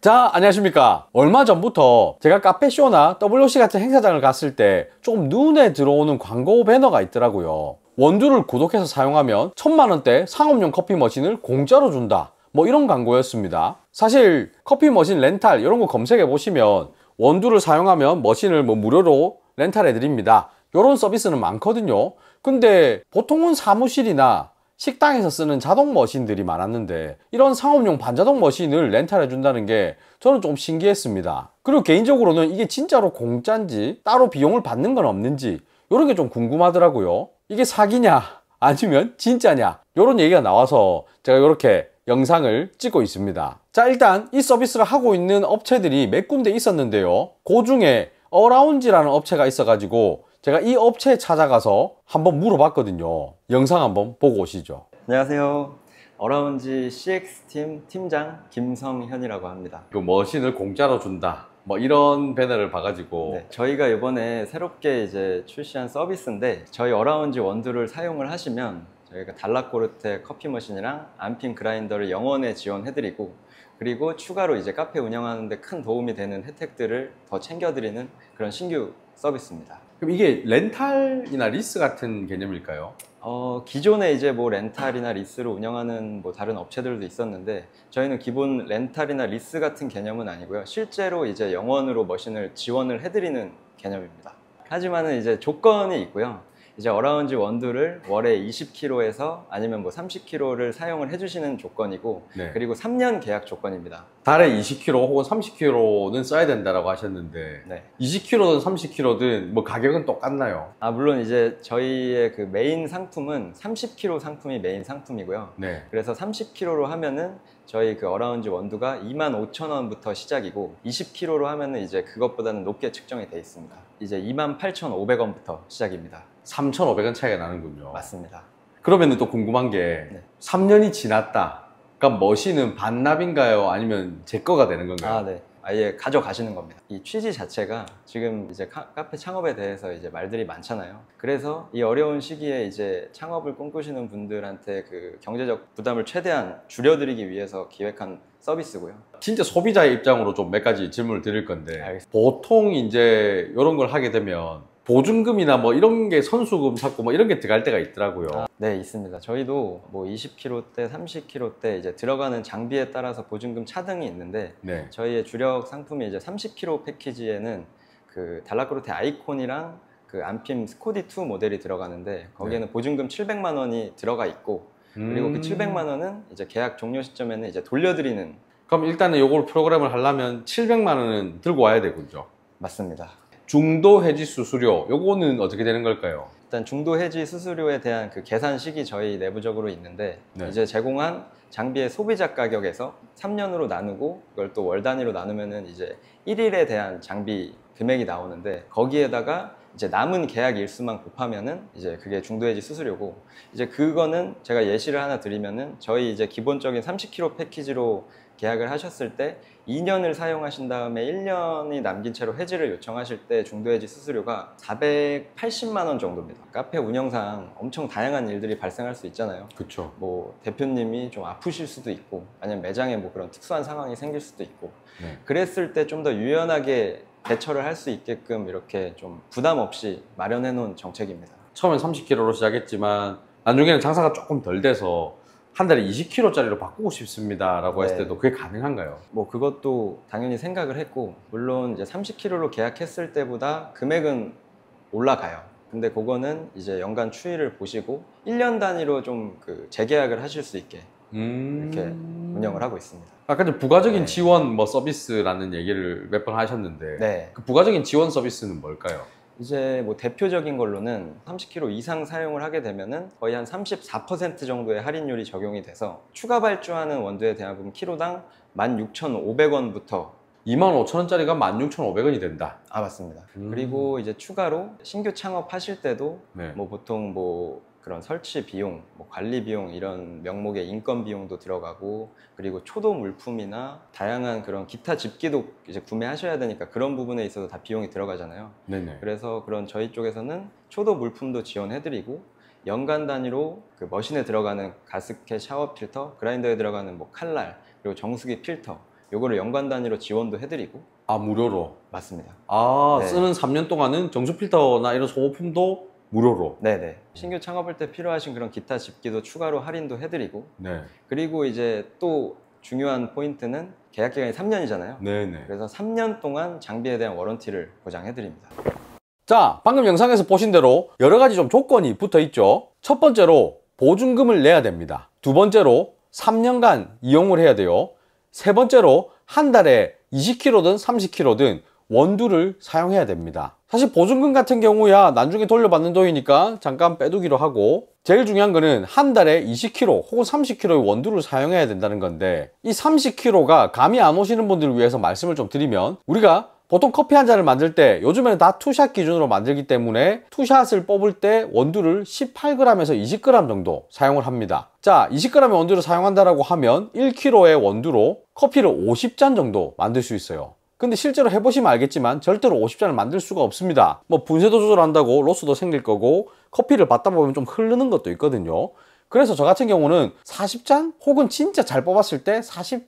자, 안녕하십니까. 얼마 전부터 제가 카페쇼나 WC 같은 행사장을 갔을 때 조금 눈에 들어오는 광고 배너가 있더라고요. 원두를 구독해서 사용하면 1000만원대 상업용 커피 머신을 공짜로 준다, 뭐 이런 광고였습니다. 사실 커피 머신 렌탈 이런 거 검색해 보시면 원두를 사용하면 머신을 뭐 무료로 렌탈해 드립니다, 이런 서비스는 많거든요. 근데 보통은 사무실이나 식당에서 쓰는 자동 머신들이 많았는데 이런 상업용 반자동 머신을 렌탈해 준다는 게 저는 좀 신기했습니다. 그리고 개인적으로는 이게 진짜로 공짜인지 따로 비용을 받는 건 없는지 이런 게 좀 궁금하더라고요. 이게 사기냐 아니면 진짜냐 이런 얘기가 나와서 제가 이렇게 영상을 찍고 있습니다. 자, 일단 이 서비스를 하고 있는 업체들이 몇 군데 있었는데요, 그 중에 어라운지라는 업체가 있어가지고 제가 이 업체에 찾아가서 한번 물어봤거든요. 영상 한번 보고 오시죠. 안녕하세요. 어라운지 CX팀 팀장 김성현이라고 합니다. 그 머신을 공짜로 준다, 뭐 이런 배너를 봐가지고 네, 저희가 이번에 새롭게 이제 출시한 서비스인데, 저희 어라운지 원두를 사용을 하시면 저희가 달라코르테 커피 머신이랑 안핀 그라인더를 영원에 지원해드리고, 그리고 추가로 이제 카페 운영하는데 큰 도움이 되는 혜택들을 더 챙겨드리는 그런 신규 서비스입니다. 그럼 이게 렌탈이나 리스 같은 개념일까요? 기존에 이제 뭐 렌탈이나 리스를 운영하는 뭐 다른 업체들도 있었는데, 저희는 기본 렌탈이나 리스 같은 개념은 아니고요, 실제로 이제 영원으로 머신을 지원을 해드리는 개념입니다. 하지만은 이제 조건이 있고요. 이제 어라운지 원두를 월에 20kg에서 아니면 뭐 30kg를 사용을 해주시는 조건이고, 네. 그리고 3년 계약 조건입니다. 달에 20kg 혹은 30kg는 써야 된다라고 하셨는데, 네. 20kg든 30kg든 뭐 가격은 똑같나요? 물론 이제 저희의 그 메인 상품은 30kg 상품이 메인 상품이고요. 네. 그래서 30kg로 하면은 저희 그 어라운지 원두가 25,000원부터 시작이고, 20kg로 하면은 이제 그것보다는 높게 측정이 되어 있습니다. 이제 28,500원부터 시작입니다. 3,500원 차이가 나는군요. 맞습니다. 그러면 또 궁금한 게, 네. 3년이 지났다, 그러니까 머신은 반납인가요? 아니면 제 거가 되는 건가요? 네. 아예 가져가시는 겁니다. 이 취지 자체가 지금 이제 카페 창업에 대해서 이제 말들이 많잖아요. 그래서 이 어려운 시기에 이제 창업을 꿈꾸시는 분들한테 그 경제적 부담을 최대한 줄여드리기 위해서 기획한 서비스고요. 진짜 소비자의 입장으로 좀 몇 가지 질문을 드릴 건데, 알겠습니다. 보통 이제 이런 걸 하게 되면 보증금이나 뭐 이런 게 선수금 샀고 뭐 이런 게 들어갈 때가 있더라고요. 네, 있습니다. 저희도 뭐 20kg대, 30kg대 이제 들어가는 장비에 따라서 보증금 차등이 있는데, 네. 저희의 주력 상품이 이제 30kg 패키지에는 그 달라크로테 아이콘이랑 그 안핀 스코디 2 모델이 들어가는데, 거기에는 보증금 700만 원이 들어가 있고, 그리고 그 700만 원은 이제 계약 종료 시점에는 이제 돌려드리는. 그럼 일단은 요걸 프로그램을 하려면 700만 원은 들고 와야 되군요. 맞습니다. 중도 해지 수수료 요거는 어떻게 되는 걸까요? 일단 중도 해지 수수료에 대한 그 계산식이 저희 내부적으로 있는데, 네. 이제 제공한 장비의 소비자 가격에서 3년으로 나누고 그걸 또 월 단위로 나누면은 이제 1일에 대한 장비 금액이 나오는데, 거기에다가 이제 남은 계약 일수만 곱하면은 이제 그게 중도 해지 수수료고, 이제 그거는 제가 예시를 하나 드리면은, 저희 이제 기본적인 30kg 패키지로 계약을 하셨을 때 2년을 사용하신 다음에 1년이 남긴 채로 해지를 요청하실 때 중도 해지 수수료가 480만 원 정도입니다. 카페 운영상 엄청 다양한 일들이 발생할 수 있잖아요. 그쵸. 뭐 대표님이 좀 아프실 수도 있고, 아니면 매장에 뭐 그런 특수한 상황이 생길 수도 있고, 네. 그랬을 때 좀 더 유연하게 대처를 할 수 있게끔 이렇게 좀 부담 없이 마련해 놓은 정책입니다. 처음엔 30kg로 시작했지만 나중에는 장사가 조금 덜 돼서 한 달에 20kg짜리로 바꾸고 싶습니다 라고 했을 네. 때도 그게 가능한가요? 뭐 그것도 당연히 생각을 했고, 물론 이제 30kg로 계약했을 때보다 금액은 올라가요. 근데 그거는 이제 연간 추이를 보시고 1년 단위로 좀 그 재계약을 하실 수 있게 이렇게 운영을 하고 있습니다. 아까 전 부가적인 네. 지원 뭐 서비스라는 얘기를 몇 번 하셨는데, 네. 그 부가적인 지원 서비스는 뭘까요? 이제 뭐 대표적인 걸로는 30kg 이상 사용을 하게 되면은 거의 한 34% 정도의 할인율이 적용이 돼서, 추가 발주하는 원두의 대납금 키로당 16,500원부터 25,000원짜리가 16,500원이 된다. 맞습니다. 그리고 이제 추가로 신규 창업하실 때도 네. 뭐 보통 뭐 그런 설치 비용, 뭐 관리 비용 이런 명목의 인건 비용도 들어가고, 그리고 초도 물품이나 다양한 그런 기타 집기도 이제 구매하셔야 되니까 그런 부분에 있어서 다 비용이 들어가잖아요. 네네. 그래서 그런 저희 쪽에서는 초도 물품도 지원해드리고, 연간 단위로 그 머신에 들어가는 가스켓 샤워 필터, 그라인더에 들어가는 뭐 칼날, 그리고 정수기 필터, 요거를 연간 단위로 지원도 해드리고. 아, 무료로? 맞습니다. 아, 네. 쓰는 3년 동안은 정수 필터나 이런 소모품도 무료로? 네네. 신규 창업할 때 필요하신 그런 기타 집기도 추가로 할인도 해드리고. 네. 그리고 이제 또 중요한 포인트는 계약 기간이 3년이잖아요. 네네. 그래서 3년 동안 장비에 대한 워런티를 보장해드립니다. 자, 방금 영상에서 보신 대로 여러 가지 좀 조건이 붙어 있죠. 첫 번째로 보증금을 내야 됩니다. 두 번째로 3년간 이용을 해야 돼요. 세 번째로 한 달에 20kg든 30kg든 원두를 사용해야 됩니다. 사실 보증금 같은 경우야 나중에 돌려받는 돈이니까 잠깐 빼두기로 하고, 제일 중요한 거는 한 달에 20kg 혹은 30kg의 원두를 사용해야 된다는 건데, 이 30kg가 감이 안 오시는 분들을 위해서 말씀을 좀 드리면, 우리가 보통 커피 한 잔을 만들 때 요즘에는 다 투샷 기준으로 만들기 때문에 투샷을 뽑을 때 원두를 18g에서 20g 정도 사용을 합니다. 자, 20g의 원두를 사용한다라고 하면 1kg의 원두로 커피를 50잔 정도 만들 수 있어요. 근데 실제로 해보시면 알겠지만 절대로 50잔을 만들 수가 없습니다. 뭐 분쇄도 조절한다고 로스도 생길 거고, 커피를 받다 보면 좀 흐르는 것도 있거든요. 그래서 저 같은 경우는 40잔 혹은 진짜 잘 뽑았을 때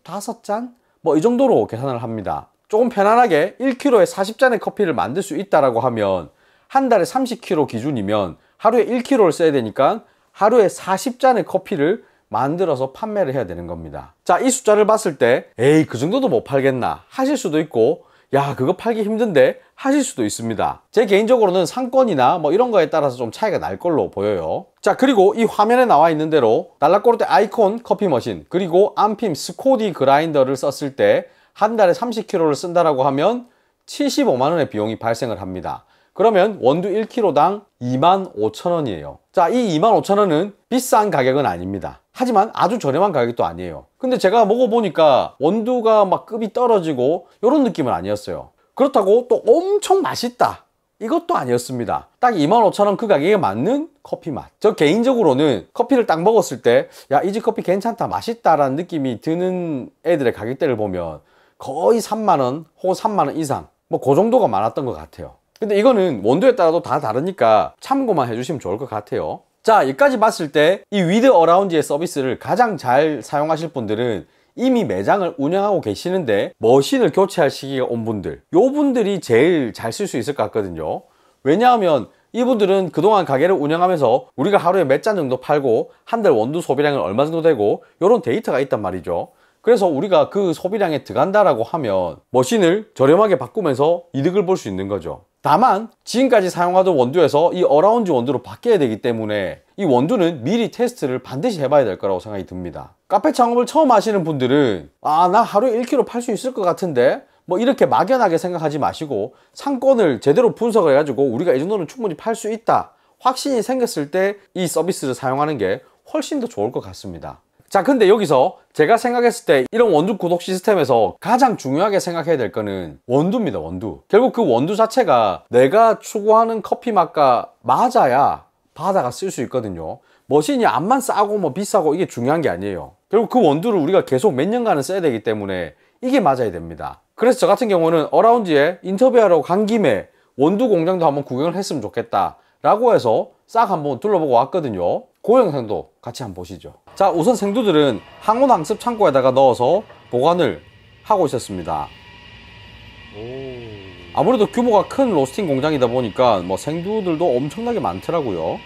45잔 뭐 이 정도로 계산을 합니다. 조금 편안하게 1kg에 40잔의 커피를 만들 수 있다라고 하면 한 달에 30kg 기준이면 하루에 1kg를 써야 되니까 하루에 40잔의 커피를 만들어서 판매를 해야 되는 겁니다. 자, 이 숫자를 봤을 때 에이, 그 정도도 못 팔겠나 하실 수도 있고, 야, 그거 팔기 힘든데 하실 수도 있습니다. 제 개인적으로는 상권이나 뭐 이런 거에 따라서 좀 차이가 날 걸로 보여요. 자, 그리고 이 화면에 나와 있는 대로 달라꼬르테 아이콘 커피 머신 그리고 안핌 스코디 그라인더를 썼을 때 한 달에 30kg를 쓴다라고 하면 75만 원의 비용이 발생을 합니다. 그러면 원두 1kg당 25,000원이에요. 자, 이 25,000원은 비싼 가격은 아닙니다. 하지만 아주 저렴한 가격도 아니에요. 근데 제가 먹어보니까 원두가 막 급이 떨어지고 이런 느낌은 아니었어요. 그렇다고 또 엄청 맛있다, 이것도 아니었습니다. 딱 25,000원 그 가격에 맞는 커피 맛. 저 개인적으로는 커피를 딱 먹었을 때 야, 이 집 커피 괜찮다, 맛있다 라는 느낌이 드는 애들의 가격대를 보면 거의 3만원 혹은 3만원 이상 뭐 그 정도가 많았던 것 같아요. 근데 이거는 원두에 따라도 다 다르니까 참고만 해주시면 좋을 것 같아요. 자, 여기까지 봤을 때 이 위드 어라운드의 서비스를 가장 잘 사용하실 분들은 이미 매장을 운영하고 계시는데 머신을 교체할 시기가 온 분들, 요 분들이 제일 잘 쓸 수 있을 것 같거든요. 왜냐하면 이분들은 그동안 가게를 운영하면서 우리가 하루에 몇 잔 정도 팔고 한 달 원두 소비량은 얼마 정도 되고 이런 데이터가 있단 말이죠. 그래서 우리가 그 소비량에 들어간다라고 하면 머신을 저렴하게 바꾸면서 이득을 볼 수 있는 거죠. 다만 지금까지 사용하던 원두에서 이 어라운드 원두로 바뀌어야 되기 때문에 이 원두는 미리 테스트를 반드시 해봐야 될 거라고 생각이 듭니다. 카페 창업을 처음 하시는 분들은 아, 나 하루에 1kg 팔 수 있을 것 같은데 뭐 이렇게 막연하게 생각하지 마시고 상권을 제대로 분석을 해가지고 우리가 이 정도는 충분히 팔 수 있다 확신이 생겼을 때 이 서비스를 사용하는 게 훨씬 더 좋을 것 같습니다. 자, 근데 여기서 제가 생각했을 때 이런 원두 구독 시스템에서 가장 중요하게 생각해야 될 거는 원두입니다. 원두. 결국 그 원두 자체가 내가 추구하는 커피 맛과 맞아야 바다가 쓸 수 있거든요. 머신이 암만 싸고 뭐 비싸고 이게 중요한 게 아니에요. 결국 그 원두를 우리가 계속 몇 년간은 써야 되기 때문에 이게 맞아야 됩니다. 그래서 저 같은 경우는 어라운드에 인터뷰하러 간 김에 원두 공장도 한번 구경을 했으면 좋겠다 라고 해서 싹 한번 둘러보고 왔거든요. 그 영상도 같이 한번 보시죠. 자, 우선 생두들은 항온 항습 창고에다가 넣어서 보관을 하고 있었습니다. 아무래도 규모가 큰 로스팅 공장이다 보니까 뭐 생두들도 엄청나게 많더라고요.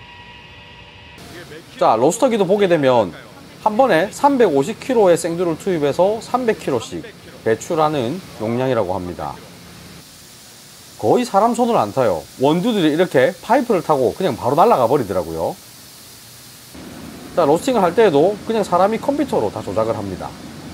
자, 로스터기도 보게 되면 한 번에 350kg의 생두를 투입해서 300kg씩 배출하는 용량이라고 합니다. 거의 사람 손을 안 타요. 원두들이 이렇게 파이프를 타고 그냥 바로 날아가 버리더라고요. 자, 로스팅을 할 때에도 그냥 사람이 컴퓨터로 다 조작을 합니다.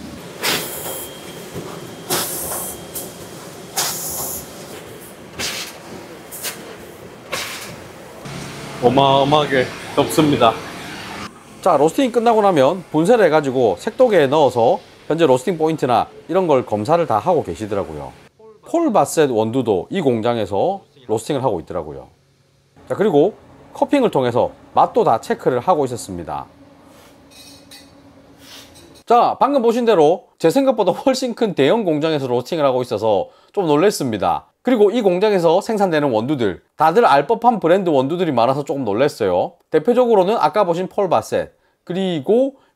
어마어마하게 덥습니다. 자, 로스팅이 끝나고 나면 분쇄를 해가지고 색도계에 넣어서 현재 로스팅 포인트나 이런 걸 검사를 다 하고 계시더라고요. 폴 바셋 원두도 이 공장에서 로스팅을 하고 있더라고요. 자, 그리고 커핑을 통해서 맛도 다 체크를 하고 있었습니다. 자, 방금 보신 대로 제 생각보다 훨씬 큰 대형 공장에서 로스팅을 하고 있어서 좀 놀랬습니다. 그리고 이 공장에서 생산되는 원두들 다들 알 법한 브랜드 원두들이 많아서 조금 놀랐어요. 대표적으로는 아까 보신 폴 바셋, 그리고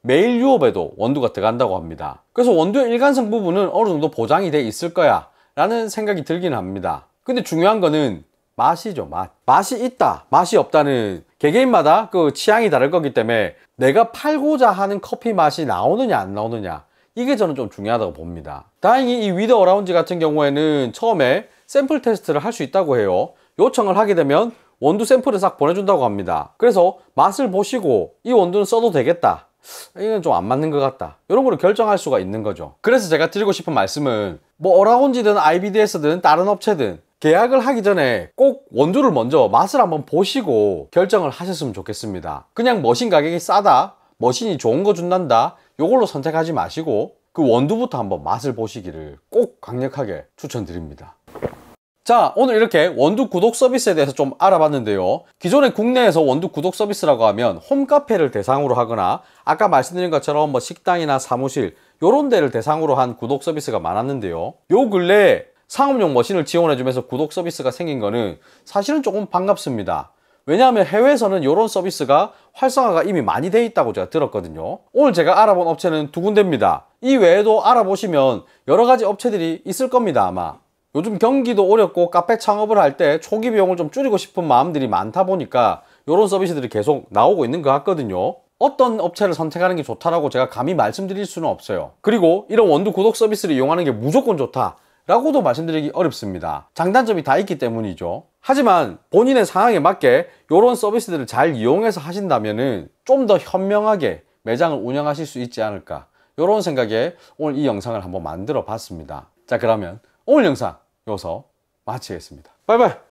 매일 유업에도 원두가 들어간다고 합니다. 그래서 원두의 일관성 부분은 어느 정도 보장이 돼 있을 거야 라는 생각이 들긴 합니다. 근데 중요한 거는 맛이죠. 맛이 있다 맛이 없다는 개개인마다 그 취향이 다를 거기 때문에 내가 팔고자 하는 커피 맛이 나오느냐 안 나오느냐, 이게 저는 좀 중요하다고 봅니다. 다행히 이 위더 어라운지 같은 경우에는 처음에 샘플 테스트를 할 수 있다고 해요. 요청을 하게 되면 원두 샘플을 싹 보내준다고 합니다. 그래서 맛을 보시고 이 원두는 써도 되겠다, 이건 좀 안 맞는 것 같다, 이런 거를 결정할 수가 있는 거죠. 그래서 제가 드리고 싶은 말씀은 뭐 어라운지든 IBDS든 다른 업체든 계약을 하기 전에 꼭 원두를 먼저 맛을 한번 보시고 결정을 하셨으면 좋겠습니다. 그냥 머신 가격이 싸다, 머신이 좋은 거 준단다, 요걸로 선택하지 마시고 그 원두부터 한번 맛을 보시기를 꼭 강력하게 추천드립니다. 자, 오늘 이렇게 원두 구독 서비스에 대해서 좀 알아봤는데요. 기존에 국내에서 원두 구독 서비스라고 하면 홈카페를 대상으로 하거나 아까 말씀드린 것처럼 뭐 식당이나 사무실 요런 데를 대상으로 한 구독 서비스가 많았는데요. 요 근래에 상업용 머신을 지원해주면서 구독 서비스가 생긴 거는 사실은 조금 반갑습니다. 왜냐하면 해외에서는 이런 서비스가 활성화가 이미 많이 돼 있다고 제가 들었거든요. 오늘 제가 알아본 업체는 두 군데입니다. 이 외에도 알아보시면 여러 가지 업체들이 있을 겁니다. 아마 요즘 경기도 어렵고 카페 창업을 할 때 초기 비용을 좀 줄이고 싶은 마음들이 많다 보니까 이런 서비스들이 계속 나오고 있는 것 같거든요. 어떤 업체를 선택하는 게 좋다라고 제가 감히 말씀드릴 수는 없어요. 그리고 이런 원두 구독 서비스를 이용하는 게 무조건 좋다 라고도 말씀드리기 어렵습니다. 장단점이 다 있기 때문이죠. 하지만 본인의 상황에 맞게 이런 서비스들을 잘 이용해서 하신다면 좀 더 현명하게 매장을 운영하실 수 있지 않을까, 이런 생각에 오늘 이 영상을 한번 만들어 봤습니다. 자, 그러면 오늘 영상 여기서 마치겠습니다. 바이바이.